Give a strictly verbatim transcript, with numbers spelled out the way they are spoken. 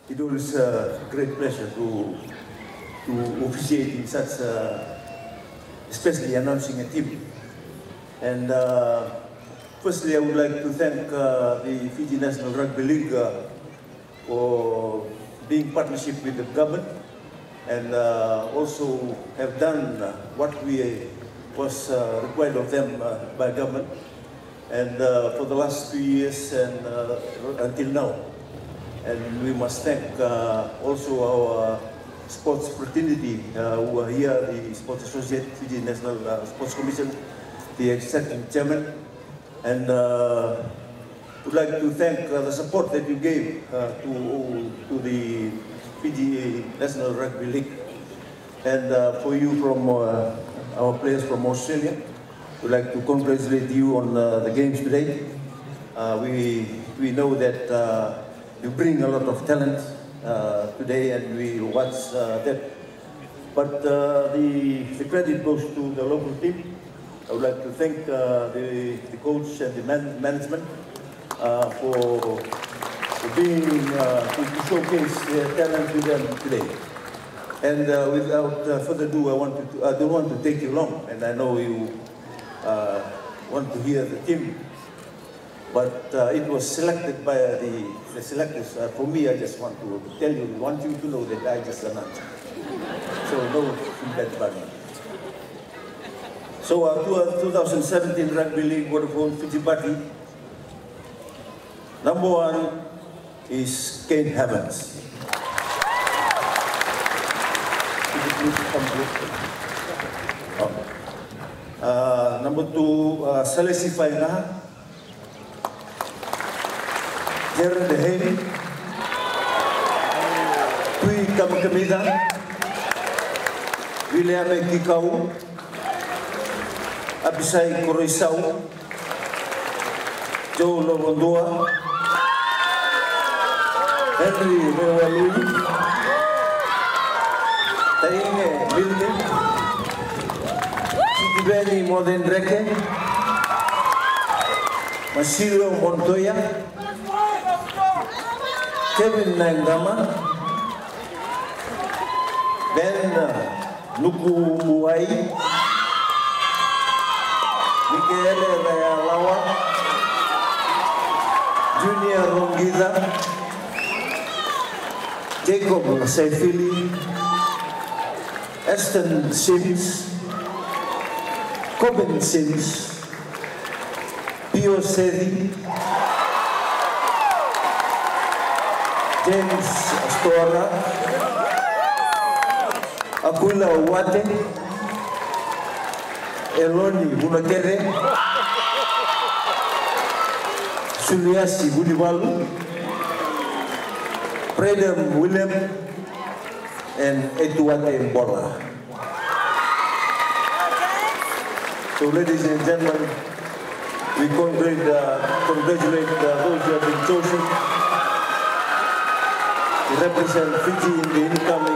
it was a great pleasure to, to officiate in such, uh, especially announcing a team. And uh, firstly, I would like to thank uh, the Fiji National Rugby League uh, for being partnership with the government, and uh, also have done uh, what we was uh, required of them uh, by government, and uh, for the last two years and uh, until now. And we must thank uh, also our sports fraternity uh, who are here, the Sports Associate, Fiji National uh, Sports Commission, the Executive Chairman, and uh, would like to thank uh, the support that you gave uh, to, to the Fiji National Rugby League. And uh, for you from uh, our players from Australia, we'd like to congratulate you on uh, the games today. Uh, we, we know that uh, you bring a lot of talent uh, today, and we watch uh, that. But uh, the, the credit goes to the local team. I would like to thank uh, the, the coach and the man, management uh, for, for being, uh, to, to showcase their talent to them today. And uh, without uh, further ado, I, want to, I don't want to take you long, and I know you uh, want to hear the team. But uh, it was selected by the, the selectors. Uh, for me, I just want to tell you, I want you to know that I just announced. So no feedback by me. So uh, two thousand seventeen Rugby League Vodafone Fiji Bati. Number one is Kane Havens. Oh. Uh, number two, uh, Salesi Faina. Jared Haley, Tui Kamakamida, William Kikau, Abisai Koroisau, Joe Lovondoa, Henry Rewalui, Tainge Milne, Tibeni Modern Reke, Masiro Montoya, Kevin Nangama, Ben Nuku Muai, Michael Rayalawa, Junior Rongiza, Jacob Saifili, Aston Sims, Coben Sims, Pio Sedi, James Astora, Akula Wate, Eloni Bunakere, Suliasi Budiwalu, Predem William, and Etuate Mbola. So ladies and gentlemen, we congratulate, uh, congratulate uh, those who have been chosen to represent Fiji in the income